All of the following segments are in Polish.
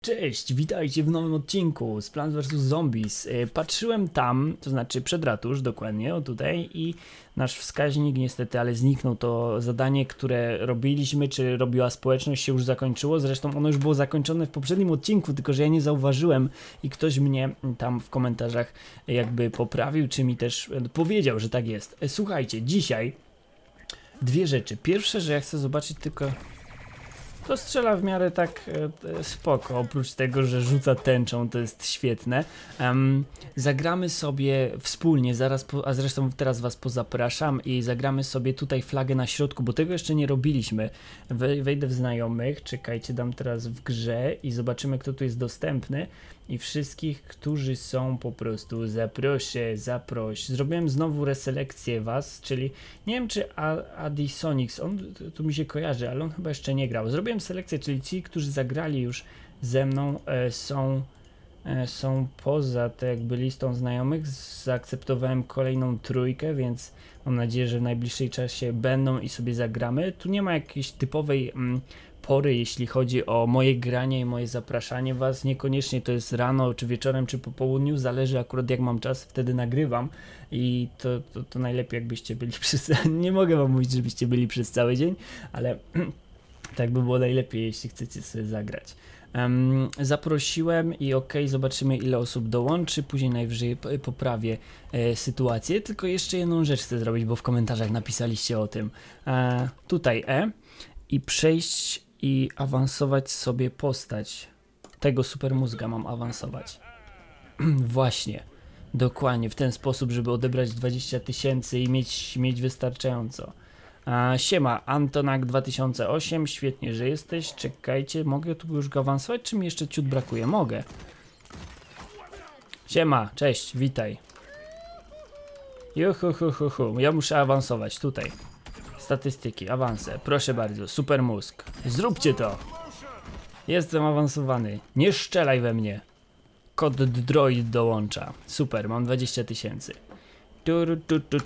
Cześć, witajcie w nowym odcinku z Plants vs Zombies. Patrzyłem tam, to znaczy przed ratusz dokładnie, o tutaj, i nasz wskaźnik niestety, ale zniknął. To zadanie, które robiliśmy, czy robiła społeczność, się już zakończyło. Zresztą ono już było zakończone w poprzednim odcinku, tylko że ja nie zauważyłem i ktoś mnie tam w komentarzach jakby poprawił, czy mi też powiedział, że tak jest. Słuchajcie, dzisiaj dwie rzeczy. Pierwsze, że ja chcę zobaczyć tylko... To strzela w miarę tak spoko, oprócz tego, że rzuca tęczą, to jest świetne. Zagramy sobie wspólnie, a zresztą teraz was pozapraszam i zagramy sobie tutaj flagę na środku, bo tego jeszcze nie robiliśmy. Wejdę w znajomych, czekajcie, dam teraz w grze i zobaczymy, kto tu jest dostępny. I wszystkich, którzy są po prostu, zaproś. Zrobiłem znowu reselekcję was, czyli nie wiem, czy Adisonix, on tu mi się kojarzy, ale on chyba jeszcze nie grał. Zrobiłem selekcję, czyli ci, którzy zagrali już ze mną, są poza te jakby listą znajomych. Zaakceptowałem kolejną trójkę, więc mam nadzieję, że w najbliższej czasie będą i sobie zagramy. Tu nie ma jakiejś typowej pory, jeśli chodzi o moje granie i moje zapraszanie was. Niekoniecznie to jest rano, czy wieczorem, czy po południu, zależy akurat jak mam czas, wtedy nagrywam i to najlepiej jakbyście byli przez... nie mogę wam mówić, żebyście byli przez cały dzień, ale tak by było najlepiej, jeśli chcecie sobie zagrać. Zaprosiłem i zobaczymy, ile osób dołączy, później najwyżej poprawię sytuację. Tylko jeszcze jedną rzecz chcę zrobić, bo w komentarzach napisaliście o tym. Tutaj i przejść i awansować sobie postać. Tego super mózga mam awansować. Właśnie, dokładnie, w ten sposób, żeby odebrać 20 000 i mieć wystarczająco. Siema, Antonak 2008, świetnie, że jesteś. Czekajcie, mogę tu już go awansować, czy mi jeszcze ciut brakuje? Mogę. Siema, cześć, witaj. Juhu, ja muszę awansować tutaj. Statystyki, awanse, proszę bardzo, super mózg. Zróbcie to. Jestem awansowany, nie szczelaj we mnie. Kod droid dołącza. Super, mam 20 000.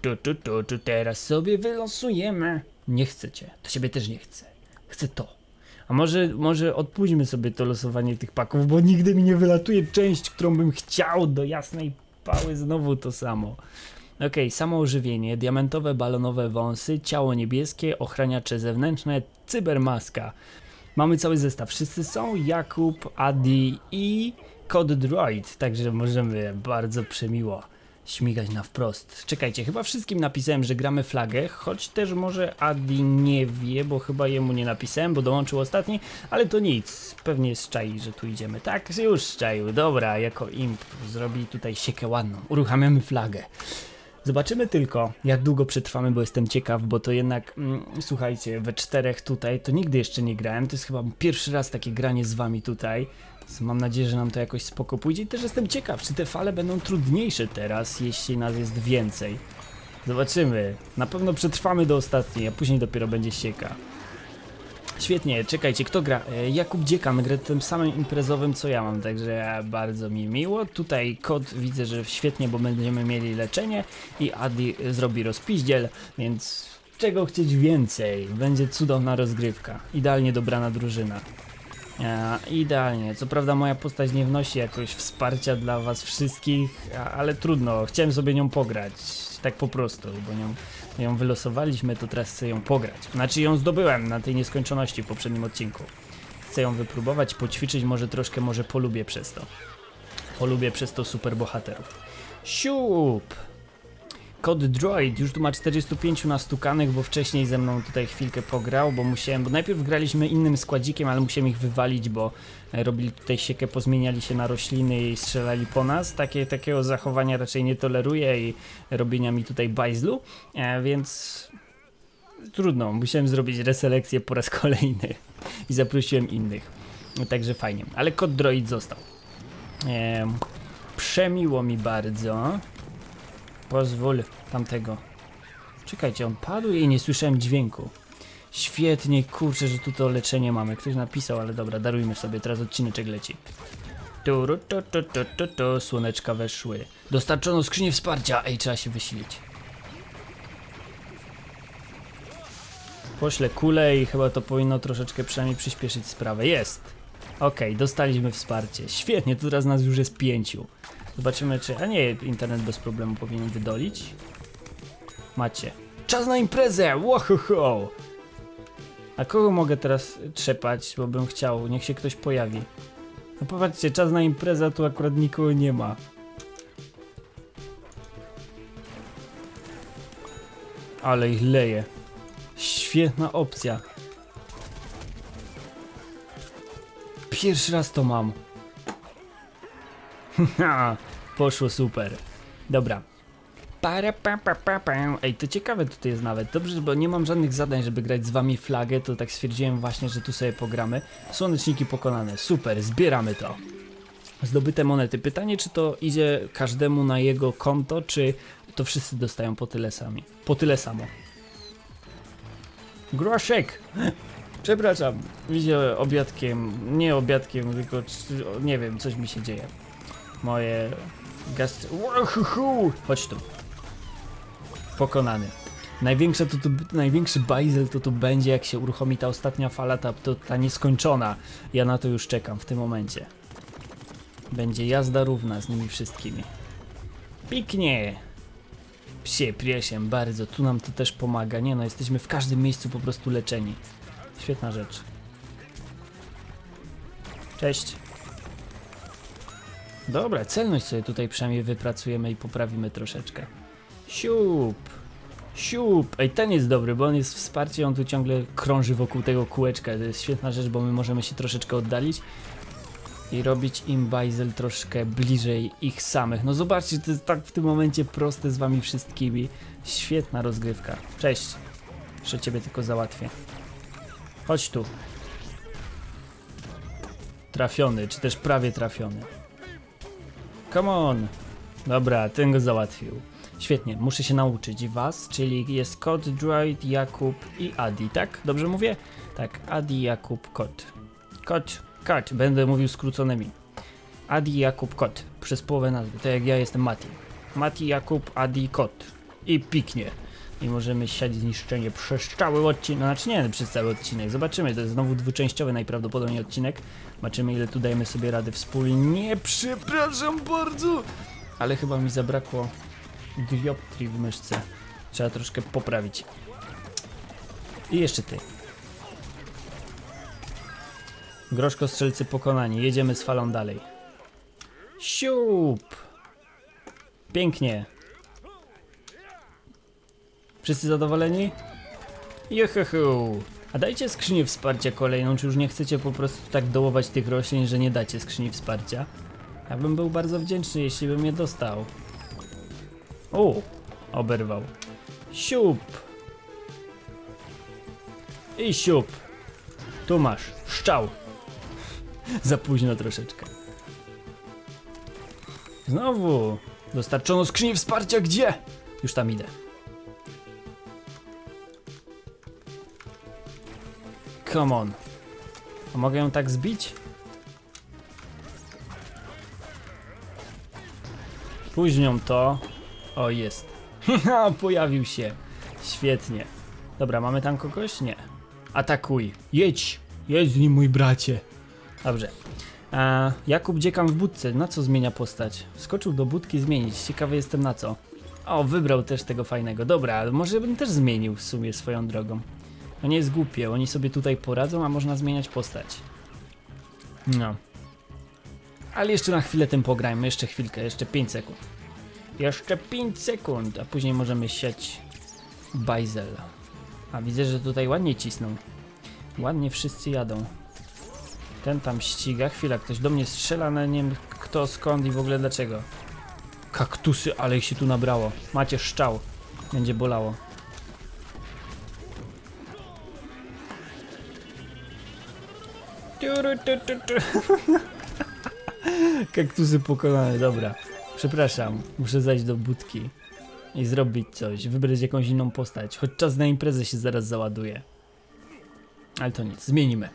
Teraz sobie wylosujemy. Nie chcecie, to siebie też nie chcę. Chcę to. A może odpuśćmy sobie to losowanie tych paków, bo nigdy mi nie wylatuje część, którą bym chciał, do jasnej pały znowu to samo. Samo ożywienie, diamentowe balonowe wąsy, ciało niebieskie, ochraniacze zewnętrzne, cybermaska. Mamy cały zestaw, wszyscy są, Jakub, Adi i Kod Droid, także możemy bardzo przemiło śmigać na wprost. Czekajcie, chyba wszystkim napisałem, że gramy flagę, choć też może Adi nie wie, bo chyba jemu nie napisałem, bo dołączył ostatni, ale to nic, pewnie szczai, że tu idziemy. Tak, już szczaił, dobra, jako imp zrobi tutaj siekę ładną, uruchamiamy flagę. Zobaczymy tylko, jak długo przetrwamy, bo jestem ciekaw, bo to jednak, słuchajcie, we czterech tutaj, to nigdy jeszcze nie grałem, to jest chyba pierwszy raz takie granie z wami tutaj. Mam nadzieję, że nam to jakoś spoko pójdzie i też jestem ciekaw, czy te fale będą trudniejsze teraz, jeśli nas jest więcej. Zobaczymy, na pewno przetrwamy do ostatniej, a później dopiero będzie sieka. Świetnie, czekajcie, kto gra? Jakub Dziekan gra tym samym imprezowym, co ja mam, także bardzo mi miło. Tutaj Kod widzę, że świetnie, bo będziemy mieli leczenie i Adi zrobi rozpiździel, więc czego chcieć więcej? Będzie cudowna rozgrywka, idealnie dobrana drużyna. Idealnie, co prawda moja postać nie wnosi jakoś wsparcia dla was wszystkich, ale trudno, chciałem sobie nią pograć, tak po prostu, bo ją wylosowaliśmy, to teraz chcę ją pograć. Znaczy ją zdobyłem na tej nieskończoności w poprzednim odcinku. Chcę ją wypróbować, poćwiczyć, może troszkę, może polubię przez to. Polubię przez to super bohaterów. Siup! Kod Droid już tu ma 45 nastukanych, bo wcześniej ze mną tutaj chwilkę pograł, bo najpierw graliśmy innym składzikiem, ale musiałem ich wywalić, bo robili tutaj siekę, pozmieniali się na rośliny i strzelali po nas. Takiego zachowania raczej nie toleruję i robienia mi tutaj bajzlu, więc trudno, musiałem zrobić reselekcję po raz kolejny i zaprosiłem innych, także fajnie, ale Kod Droid został. Przemiło mi bardzo. Pozwól tamtego. Czekajcie, on padł i nie słyszałem dźwięku. Świetnie, kurczę, że tu to leczenie mamy. Ktoś napisał, ale dobra, darujmy sobie, teraz odcineczek leci. Słoneczka weszły. Dostarczono skrzynię wsparcia. Ej, trzeba się wysilić. Poślę kulę i chyba to powinno troszeczkę przynajmniej przyspieszyć sprawę. Jest! Okej, dostaliśmy wsparcie. Świetnie, tu teraz nas już jest 5. Zobaczymy czy... A nie, internet bez problemu powinien wydolić. Macie. Czas na imprezę! Łohoho! A kogo mogę teraz trzepać, bo bym chciał? Niech się ktoś pojawi. No popatrzcie, czas na imprezę, tu akurat nikogo nie ma. Ale ich leje. Świetna opcja. Pierwszy raz to mam. Poszło super. Dobra. Ej, to ciekawe tutaj jest nawet. Dobrze, bo nie mam żadnych zadań, żeby grać z wami flagę, to tak stwierdziłem właśnie, że tu sobie pogramy. Słoneczniki pokonane. Super, zbieramy to. Zdobyte monety. Pytanie, czy to idzie każdemu na jego konto, czy to wszyscy dostają po tyle sami. Po tyle samo. Groszek! Przepraszam, widzę obiadkiem, nie obiadkiem, tylko nie wiem, coś mi się dzieje. Moje chodź tu. Pokonany. Największy bajzel to tu będzie, jak się uruchomi ta ostatnia fala, ta nieskończona. Ja na to już czekam w tym momencie. Będzie jazda równa z nimi wszystkimi. Piknie! Psie priesiem, bardzo, tu nam to też pomaga. Nie no, jesteśmy w każdym miejscu po prostu leczeni. Świetna rzecz. Cześć. Dobra, celność sobie tutaj przynajmniej wypracujemy i poprawimy troszeczkę. Siup. Siup. Ej, ten jest dobry, bo on jest wsparcie, on tu ciągle krąży wokół tego kółeczka. To jest świetna rzecz, bo my możemy się troszeczkę oddalić i robić im bajzel troszkę bliżej ich samych. No zobaczcie, to jest tak w tym momencie proste z wami wszystkimi. Świetna rozgrywka. Cześć. Jeszcze ciebie tylko załatwię. Chodź tu. Trafiony, czy też prawie trafiony. Come on. Dobra, ten go załatwił. Świetnie, muszę się nauczyć was, czyli jest Kot, Droid, Jakub i Adi, tak? Dobrze mówię? Tak, Adi, Jakub, Kot. Kot, będę mówił skróconymi. Adi, Jakub, Kot. Przez połowę nazwy, tak jak ja jestem Mati. Mati, Jakub, Adi, Kot. I piknie. I możemy siać zniszczenie przez cały odcinek, znaczy nie przez cały odcinek, zobaczymy, to jest znowu dwuczęściowy najprawdopodobniej odcinek. Zobaczymy ile tu dajemy sobie rady wspólnie, przepraszam bardzo, ale chyba mi zabrakło dioptrii w myszce, trzeba troszkę poprawić. I jeszcze ty. Groszkostrzelcy pokonani, jedziemy z falą dalej. Siup! Pięknie. Wszyscy zadowoleni? Juhu! A dajcie skrzynię wsparcia kolejną, czy już nie chcecie po prostu tak dołować tych roślin, że nie dacie skrzyni wsparcia? Ja bym był bardzo wdzięczny, jeśli bym je dostał. O! Oberwał. Siup! I siup! Tu masz, szczał! Za późno troszeczkę. Znowu! Dostarczono skrzyni wsparcia, gdzie? Już tam idę. Come on. A mogę ją tak zbić? Późnią to. O, jest. Haha, pojawił się. Świetnie. Dobra, mamy tam kogoś? Nie. Atakuj. Jedź. Jedź z nim, mój bracie. Dobrze. Jakub dziekam w budce. Na co zmienia postać? Skoczył do budki zmienić. Ciekawy jestem na co. O, wybrał też tego fajnego. Dobra, może bym też zmienił w sumie swoją drogą. To nie jest głupie, oni sobie tutaj poradzą, a można zmieniać postać. No. Ale jeszcze na chwilę tym pograjmy, jeszcze chwilkę, jeszcze 5 sekund. Jeszcze 5 sekund, a później możemy siać bajzel. A widzę, że tutaj ładnie cisną. Ładnie wszyscy jadą. Ten tam ściga, chwila, ktoś do mnie strzela, ale nie wiem kto, skąd i w ogóle dlaczego. Kaktusy, ale ich się tu nabrało. Macie szczał, będzie bolało. Kaktusy pokonane, dobra. Przepraszam, muszę zajść do budki i zrobić coś, wybrać jakąś inną postać. Choć czas na imprezę się zaraz załaduje. Ale to nic, zmienimy.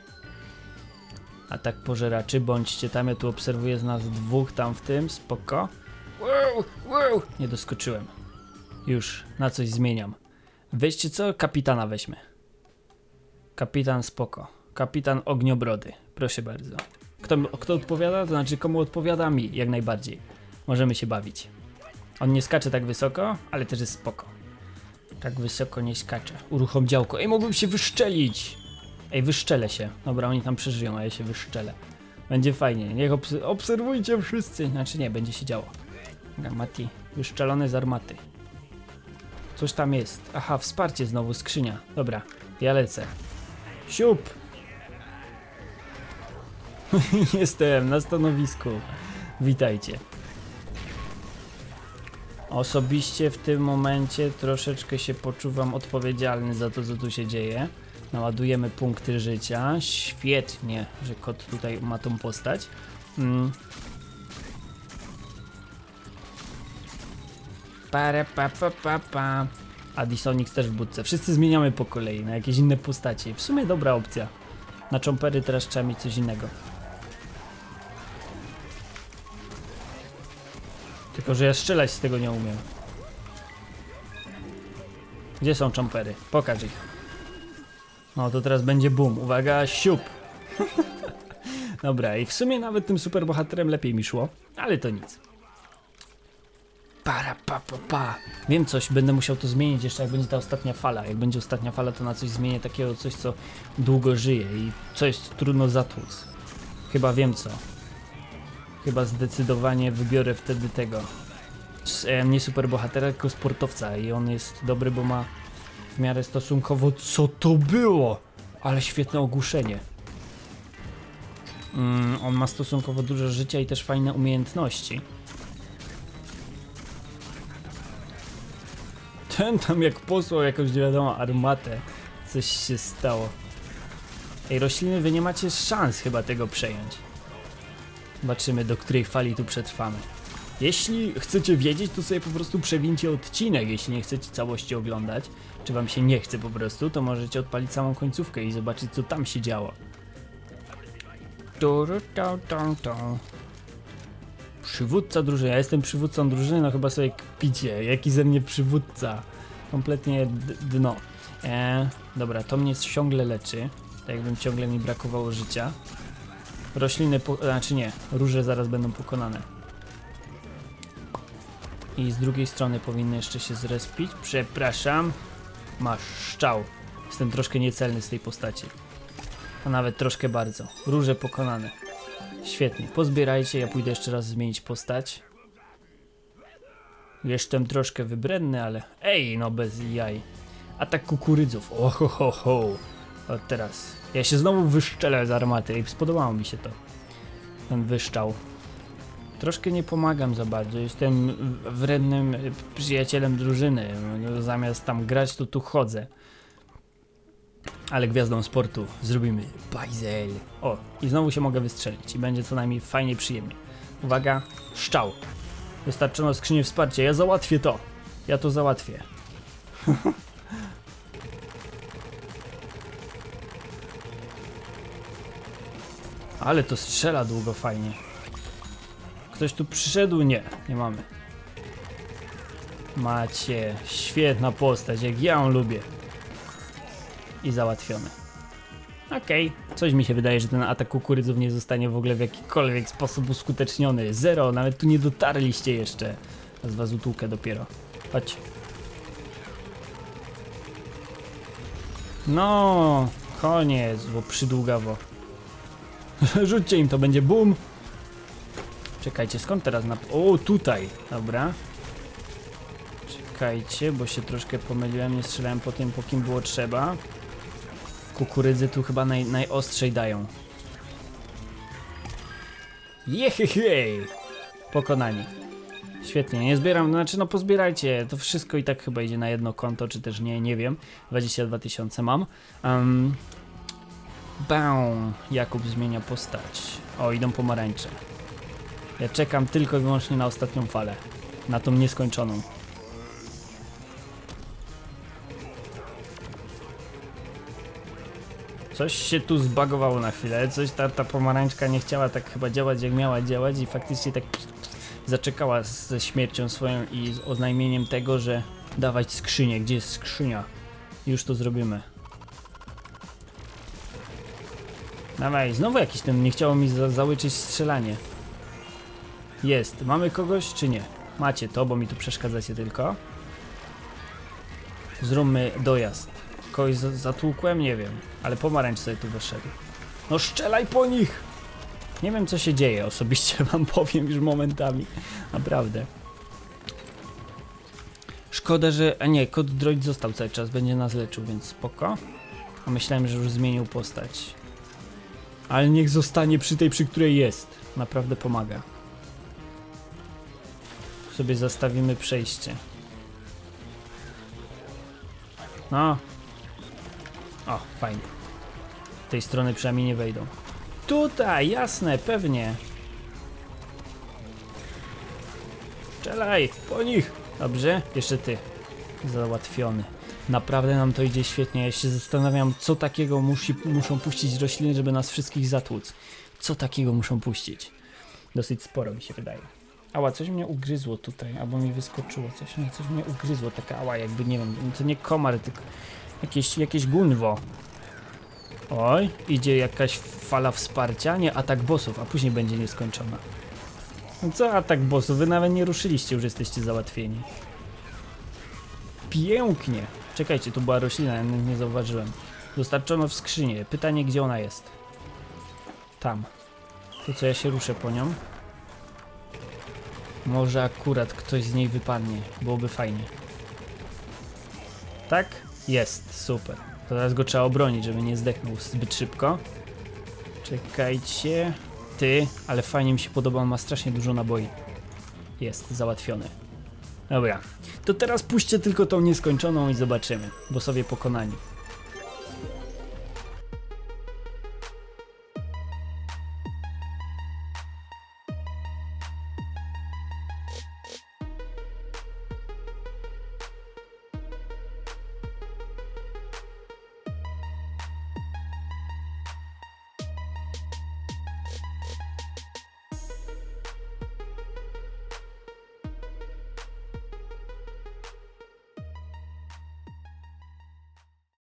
Atak pożeraczy, bądźcie tam, ja tu obserwuję z nas dwóch tam w tym, spoko. Wow. Nie doskoczyłem. Już, na coś zmieniam. Weźcie co? Kapitana weźmy. Kapitan spoko. Kapitan Ogniobrody. Proszę bardzo. Kto odpowiada? To znaczy komu odpowiada? Mi, jak najbardziej. Możemy się bawić. On nie skacze tak wysoko, ale też jest spoko. Tak wysoko nie skacze. Uruchom działko. Ej, mogłem się wyszczelić! Ej, wyszczelę się. Dobra, oni tam przeżyją, a ja się wyszczelę. Będzie fajnie. Niech obserwujcie wszyscy. Znaczy nie, będzie się działo. Mati, wyszczelony z armaty. Coś tam jest. Aha, wsparcie znowu, skrzynia. Dobra, ja lecę. Siup! Jestem na stanowisku. Witajcie. Osobiście w tym momencie troszeczkę się poczuwam odpowiedzialny za to, co tu się dzieje. Naładujemy punkty życia. Świetnie, że kot tutaj ma tą postać. Pa. Addisonix też w budce. Wszyscy zmieniamy po kolei na jakieś inne postacie. W sumie dobra opcja. Na chompery teraz trzeba mieć coś innego. Tylko że ja strzelać z tego nie umiem. Gdzie są chompery? Pokaż ich. No to teraz będzie boom. Uwaga, siup. Dobra, i w sumie nawet tym superbohaterem lepiej mi szło, ale to nic. Pa. Wiem coś, będę musiał to zmienić jeszcze jak będzie ta ostatnia fala. Jak będzie ostatnia fala, to na coś zmienię takiego, coś co długo żyje i coś trudno zatłuc. Chyba wiem co. Chyba zdecydowanie wybiorę wtedy tego. Nie superbohatera, tylko sportowca i on jest dobry, bo ma w miarę stosunkowo... Co to było? Ale świetne ogłuszenie. On ma stosunkowo dużo życia i też fajne umiejętności. Ten tam jak posłał jakąś nie wiadomo armatę. Coś się stało. Ej, rośliny, wy nie macie szans chyba tego przejąć. Zobaczymy, do której fali tu przetrwamy. Jeśli chcecie wiedzieć, to sobie po prostu przewincie odcinek. Jeśli nie chcecie całości oglądać, czy wam się nie chce po prostu, to możecie odpalić samą końcówkę i zobaczyć, co tam się działo. Przywódca drużyny. Ja jestem przywódcą drużyny, no chyba sobie kpicie. Jaki ze mnie przywódca? Kompletnie dno. Dobra, to mnie ciągle leczy. Tak jakbym ciągle mi brakowało życia. Rośliny, znaczy nie, róże zaraz będą pokonane. I z drugiej strony powinny jeszcze się zrespić. Przepraszam. Masz szczał. Jestem troszkę niecelny z tej postaci. A nawet troszkę bardzo. Róże pokonane. Świetnie, pozbierajcie, ja pójdę jeszcze raz zmienić postać. Jestem troszkę wybredny, ale... Ej, no bez jaj. Atak kukurydzów. Ohohoho. Od teraz. Ja się znowu wyszczelę z armaty i spodobało mi się to. Ten wyszczał. Troszkę nie pomagam za bardzo. Jestem wrednym przyjacielem drużyny. Zamiast tam grać, to tu chodzę. Ale gwiazdą sportu zrobimy bajzel. O, i znowu się mogę wystrzelić i będzie co najmniej fajnie, przyjemnie. Uwaga, szczał. Wystarczono skrzynię wsparcia, ja załatwię to. Ja to załatwię. Ale to strzela długo fajnie. Ktoś tu przyszedł? Nie, nie mamy. Macie, świetna postać, jak ja ją lubię. I załatwione. Okej, coś mi się wydaje, że ten atak kukurydzów nie zostanie w ogóle w jakikolwiek sposób uskuteczniony. Zero, nawet tu nie dotarliście jeszcze. Z was utłukę dopiero. Chodź. No, koniec, bo przydługawo. Rzućcie im, to będzie boom. Czekajcie, skąd teraz na... O, tutaj, dobra. Czekajcie, bo się troszkę pomyliłem, nie strzelałem po tym, po kim było trzeba. Kukurydzy tu chyba najostrzej dają. Jehehej! Pokonani. Świetnie, nie zbieram, znaczy no pozbierajcie, to wszystko i tak chyba idzie na jedno konto, czy też nie wiem. 22 000 mam. Jakub zmienia postać. O, idą pomarańcze. Ja czekam tylko i wyłącznie na ostatnią falę. Na tą nieskończoną. Coś się tu zbagowało na chwilę, coś ta pomarańczka nie chciała tak chyba działać, jak miała działać i faktycznie tak zaczekała ze śmiercią swoją i z oznajmieniem tego, że dawać skrzynię. Gdzie jest skrzynia? Już to zrobimy. Dawaj, znowu jakiś ten, nie chciało mi załyczyć strzelanie. Jest, mamy kogoś czy nie? Macie to, bo mi tu przeszkadzacie tylko. Zróbmy dojazd. Kogoś zatłukłem? Nie wiem. Ale pomarańcz sobie tu wyszedł. No strzelaj po nich! Nie wiem co się dzieje, osobiście wam powiem już momentami. Naprawdę. Szkoda, że... A nie, kod droid został cały czas, będzie nas leczył, więc spoko. A myślałem, że już zmienił postać. Ale niech zostanie przy tej, przy której jest. Naprawdę pomaga. Sobie zastawimy przejście. No. O, fajnie. Z tej strony przynajmniej nie wejdą. Tutaj, jasne, pewnie. Strzelaj, po nich. Dobrze, jeszcze ty. Załatwiony. Naprawdę nam to idzie świetnie. Ja się zastanawiam, co takiego muszą puścić rośliny, żeby nas wszystkich zatłuc. Co takiego muszą puścić? Dosyć sporo mi się wydaje. Ała, coś mnie ugryzło tutaj, albo mi wyskoczyło coś. Nie, coś mnie ugryzło, taka ała, jakby nie wiem, to nie komar, tylko jakieś gunwo. Oj, idzie jakaś fala wsparcia, nie, atak bossów, a później będzie nieskończona. No co atak bossów? Wy nawet nie ruszyliście, już jesteście załatwieni. Pięknie. Czekajcie, tu była roślina, ja nie zauważyłem. Dostarczono w skrzynię. Pytanie, gdzie ona jest? Tam. To co, ja się ruszę po nią? Może akurat ktoś z niej wypadnie. Byłoby fajnie. Tak? Jest. Super. To teraz go trzeba obronić, żeby nie zdechnął zbyt szybko. Czekajcie. Ty, ale fajnie mi się podoba, on ma strasznie dużo naboi. Jest, załatwiony. Dobra. To teraz puśćcie tylko tą nieskończoną i zobaczymy. Bossowie pokonani.